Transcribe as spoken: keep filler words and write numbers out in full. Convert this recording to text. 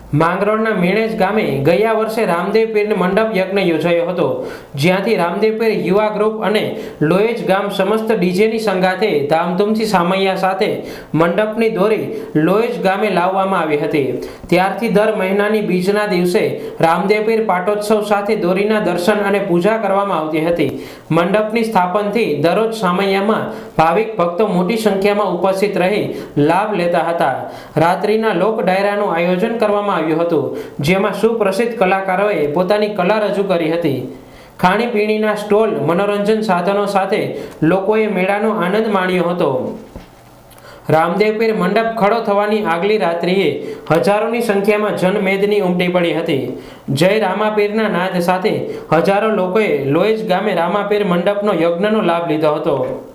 માંગરોળના મેણેજ ગામે ગયા વર્ષે રામદેવ પીર મંડપ યજ્ઞ યોજાયો હતો, જ્યાંથી રામદેવ પીર યુવા ગ્રુપ અને લોએજ ગામ સમસ્ત ડીજેની સંગાથે ધામધૂમથી સામૈયા સાથે મંડપની દોરી લોએજ ગામે લાવવામાં આવી હતી। ત્યારથી દર મહિનાની બીજના દિવસે રામદેવ પીર પાટોત્સવ સાથે દોરીના દર્શન અને પૂજા કરવામાં આવતી હતી। મંડપની સ્થાપનથી દરરોજ સામૈયામાં ભાવિક ભક્તો મોટી સંખ્યામાં ઉપસ્થિત રહી લાભ લેતા હતા। રાત્રિના લોક ડાયરાનું આયોજન કરવામાં આવ્યું હતું, જેમાં સુપ્રસિદ્ધ કલાકારોએ પોતાની કલા રજૂ કરી હતી। ખાણીપીણીના સ્ટોલ, મનોરંજન સાધનો સાથે લોકોએ મેળાનો આનંદ માણ્યો હતો। રામદેવ પીર મંડપ ખડો થવાની આગલી રાત્રિએ હજારોની સંખ્યામાં જનમેદની ઉમટી પડી હતી। જય રામાપીરના નાદ સાથે હજારો લોકોએ લોએજ ગામે રામાપીર મંડપનો યજ્ઞનો લાભ લીધો હતો।